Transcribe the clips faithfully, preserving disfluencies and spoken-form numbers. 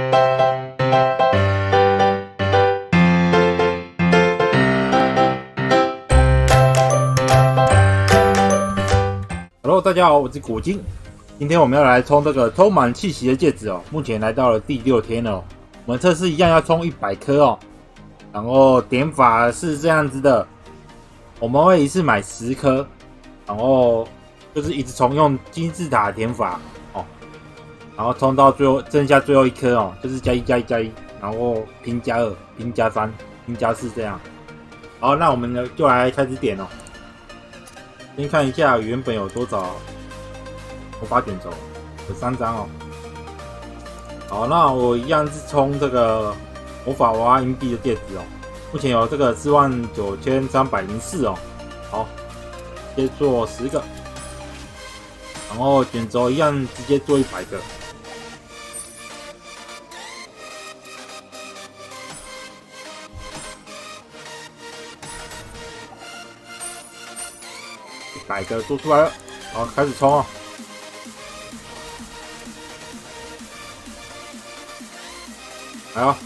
Hello， 大家好，我是古今。今天我们要来冲这个充满气息的戒指哦。目前来到了第六天了、哦，我们测试一样要冲一百颗哦。然后点法是这样子的，我们会一次买十颗，然后就是一直冲，用金字塔点法哦，然后冲到最后剩下最后一颗哦，就是加一加一加一，然后拼加二，拼加三，拼加四这样。好，那我们呢就来开始点哦。先看一下原本有多少魔法卷轴，有三张哦。好，那我一样是冲这个魔法娃娃银币的戒指哦。目前有这个四万九千三百零四哦。好，直接做十个，然后卷轴一样直接做一百个。一百个做出来了，好，开始冲哦！来哦，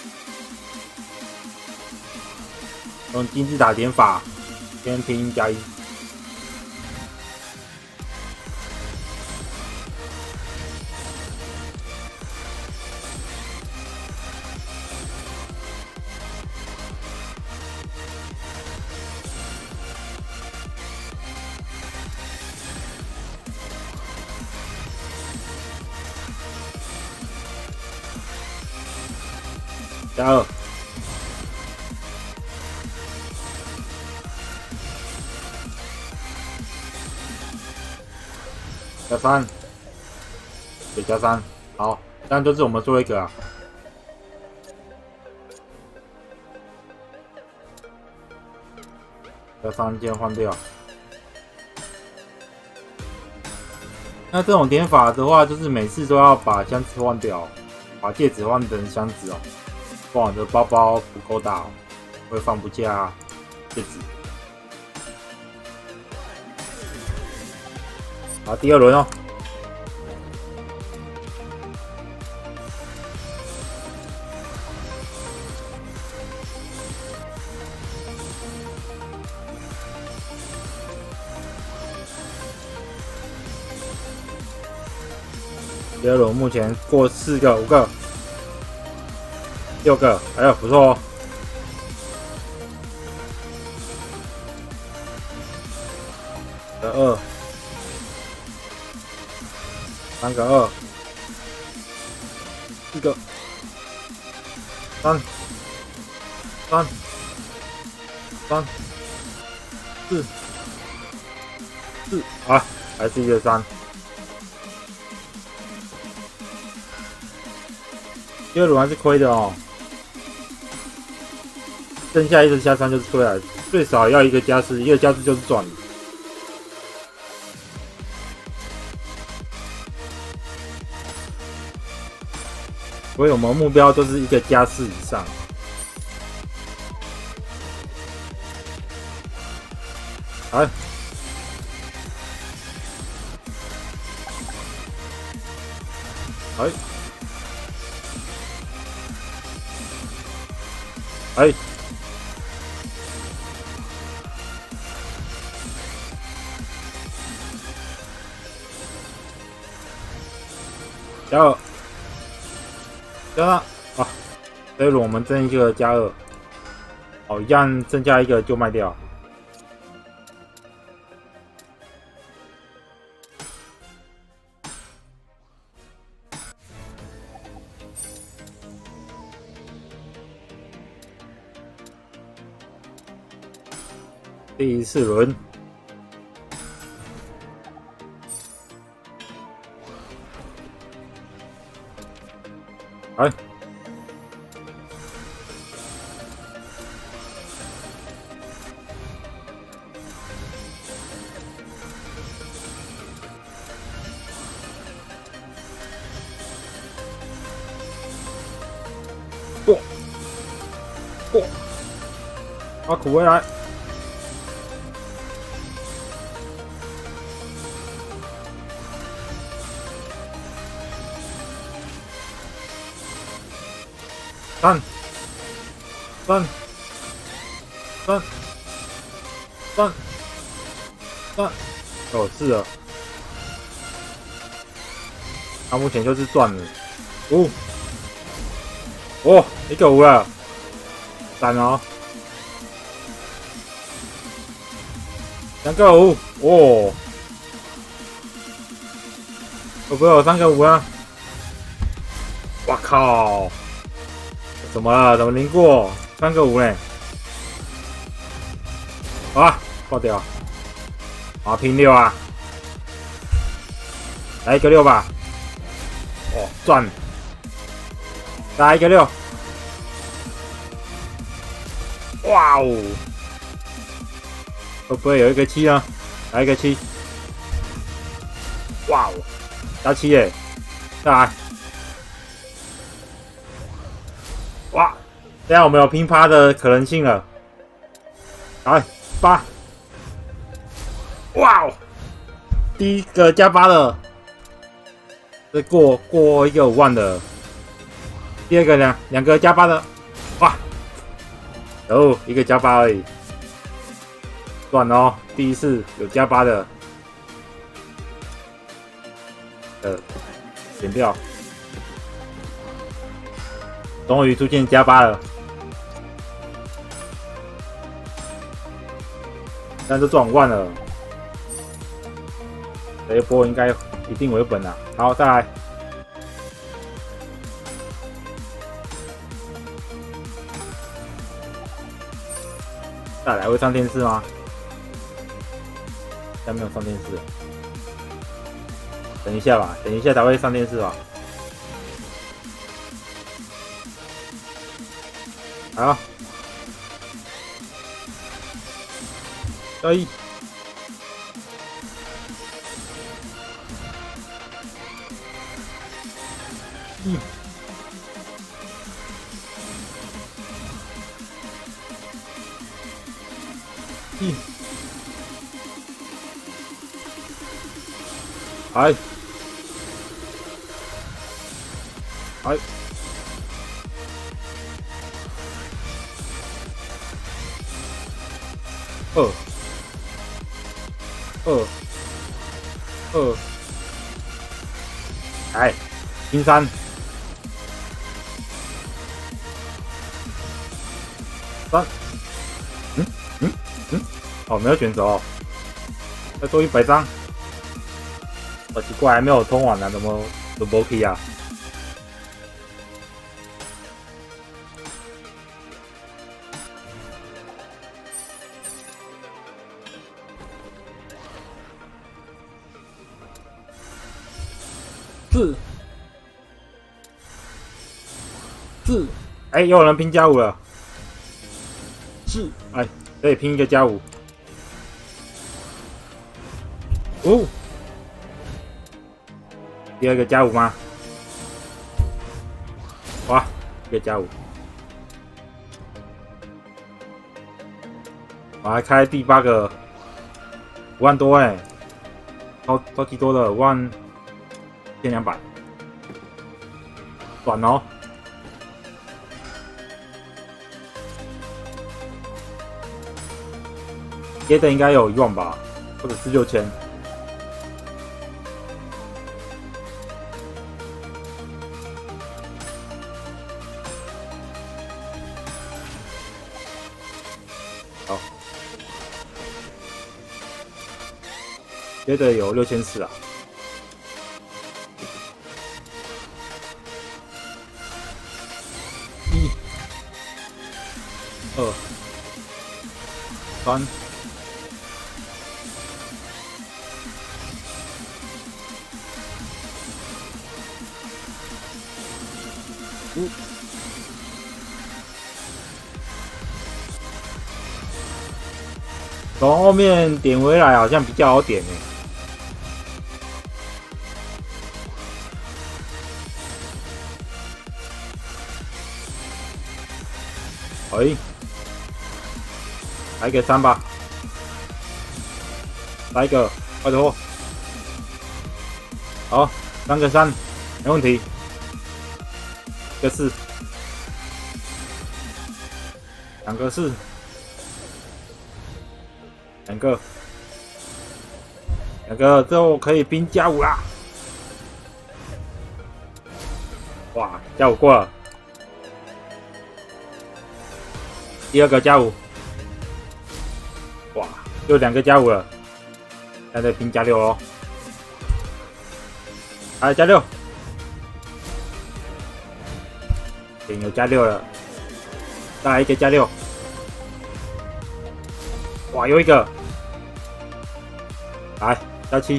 用金字塔点法，先拼加一，加二，加三，对，加三，好，这样就是我们最后一个啊。加三件换掉。那这种点法的话，就是每次都要把箱子换掉，把戒指换成箱子哦。不然我的包包不够大、哦，会放不下戒指。好，第二轮哦。第二轮目前过四个、五个。六个，哎呀，不错哦。个二，三个二，四个，三，三，三，四，四，啊，还是一个三。第二轮还是亏的哦。剩下一个加三就是亏了，最少要一个加四，一个加四就是赚了。所以我们目标就是一个加四以上。来，来，来。加二，加上啊，这一轮我们挣一个加二，好，一样剩下一个就卖掉。第四轮。来，过，过，把苦回来。 三三三三三，哦，是了，他目前就是赚了五，哦，一个五了，赞哦，两个五，哦，会不会有三个五啊？哇靠！怎么了？怎么零过？三个五嘞！啊，爆掉！啊，拼六啊！来一个六吧！哦，赚！再来一个六！哇哦！会不会有一个七呢？来一个七！哇哦！加七耶！再来！哇！现在我们有拼趴的可能性了。来八！哇哦！第一个加八的，这过过一个五万的。第二个两两个加八的，哇！哦，一个加八而已，赚哦！第一次有加八的，呃，减掉。终于出现加八了，但都赚五万了，这一波应该一定为本啊！好，再来，再来会上电视吗？现在没有上电视，等一下吧，等一下才会上电视吧。好，交易，嗯，嗯，哎，哎。二二二，哎，金三，三，嗯嗯嗯，哦，没有选择哦，再多一百张，好奇怪，还没有通完呢，怎么怎么可以啊？四四，哎，又有人拼加五了。四，哎，可以拼一个加五。五，第二个加五吗？哇，一个加五。我还开第八个，五万多哎、欸，超超级多的，五万。千两百，短哦。接的应该有一万吧，或者是六千。好，接的有六千四啊。一、二、三、五，从后面点回来好像比较好点诶。哎，来个三吧，来一个，拜托，好，三个三，没问题，一个四， 两个是，两个，两个之后可以兵加五啦！哇，加五过了，第二个加五，哇，又两个加五了，现在兵加六哦，来加六，兵有加六了。 再来一个加六，哇，又一个，来加七，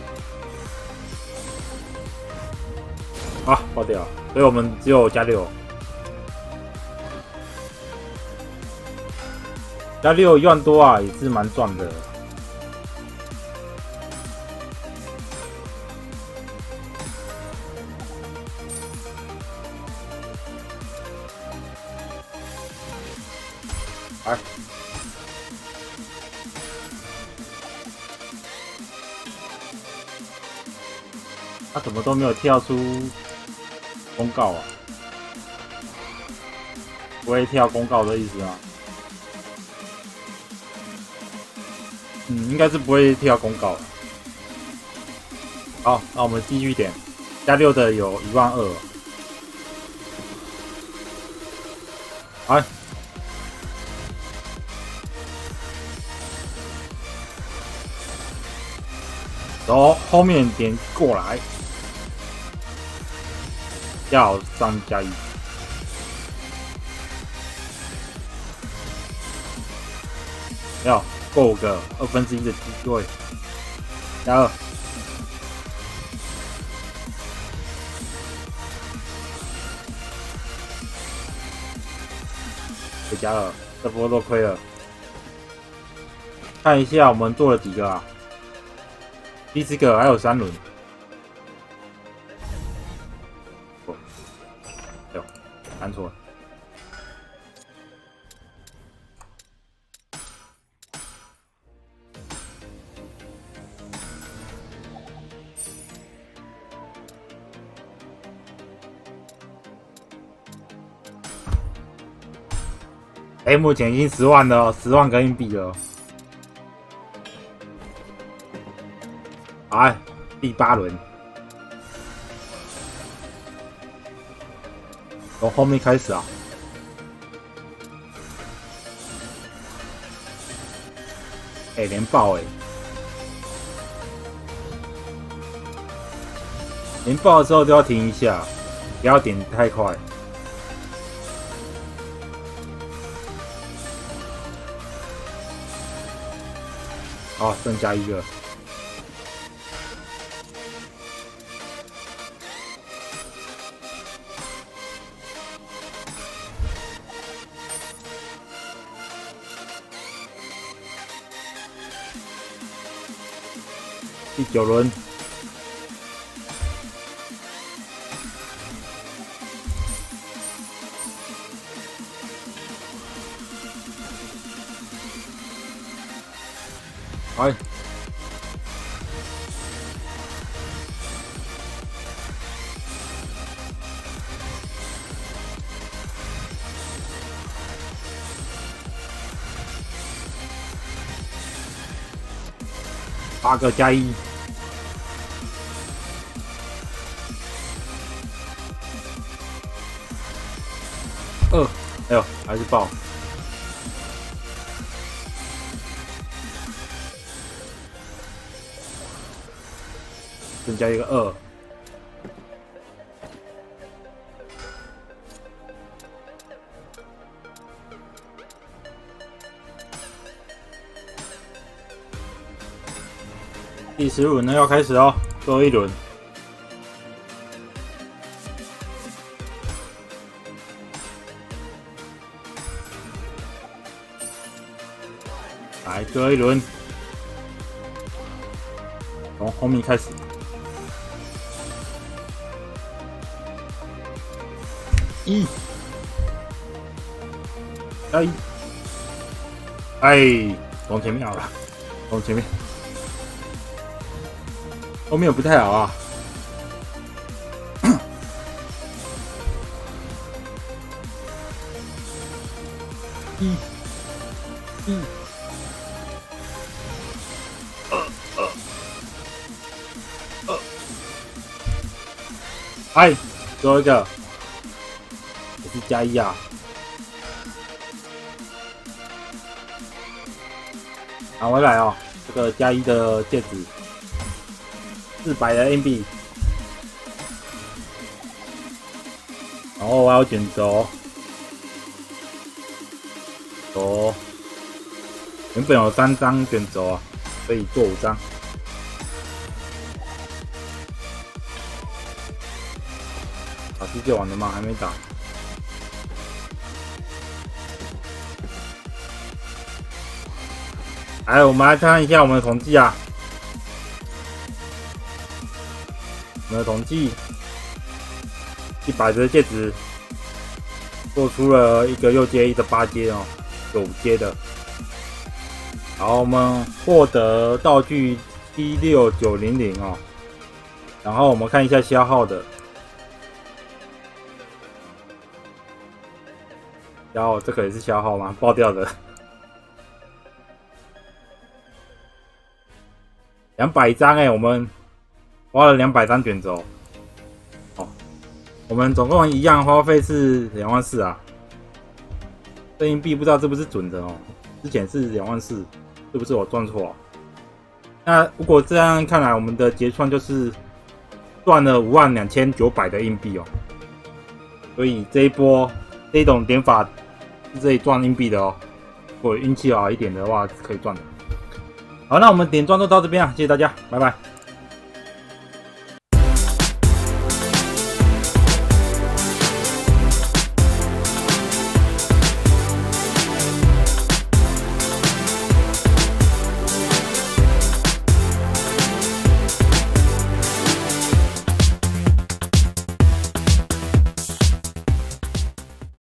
啊，爆掉，所以我们只有加六，加六一万多啊，也是蛮赚的。来，他怎么都没有跳出公告啊？不会跳公告的意思吗？嗯，应该是不会跳公告。好，那我们继续点，加六的有一万二。来。 然后后面点过来，要三加一，要够个二分之一的机会，加二，再加二，这波都亏了。看一下我们做了几个啊？ 第四个还有三轮，哦，有，按错了。哎、欸，目前已经十万了，十万个硬币了。 来，第八轮，从后面开始啊！哎、欸，连爆哎、欸！连爆的时候都要停一下，不要点太快。好，剩下一个。 第九轮，来，八个加一。 二，哎呦，还是爆！增加一个二，第十轮呢要开始哦，最后一轮。 来，最后一轮，从后面开始。一，加一，哎，从前面好了，从前面，后面不太好啊。 一，一，二二二，哎，最后一个也是加一啊！拿回来哦，这个加一的戒指，四百的硬币，然后我要卷轴。 哦，原本有三张卷轴啊，可以做五张。打世界完了吗？还没打。来，我们来看一下我们的统计啊。我们的统计，一百的戒指做出了一个六阶一的八阶哦。 有五阶的，然后我们获得道具七六九零零哦，然后我们看一下消耗的，消耗这个也是消耗吗？爆掉的，两百张哎，我们花了两百张卷轴，哦，我们总共一样花费是两万四啊。 这硬币不知道是不是准的哦，之前是两万四，是不是我算错？那如果这样看来，我们的结算就是赚了五万两千九百的硬币哦。所以这一波这一种点法是可以赚硬币的哦。如果运气好一点的话，是可以赚的。好，那我们点赚就到这边啊，谢谢大家，拜拜。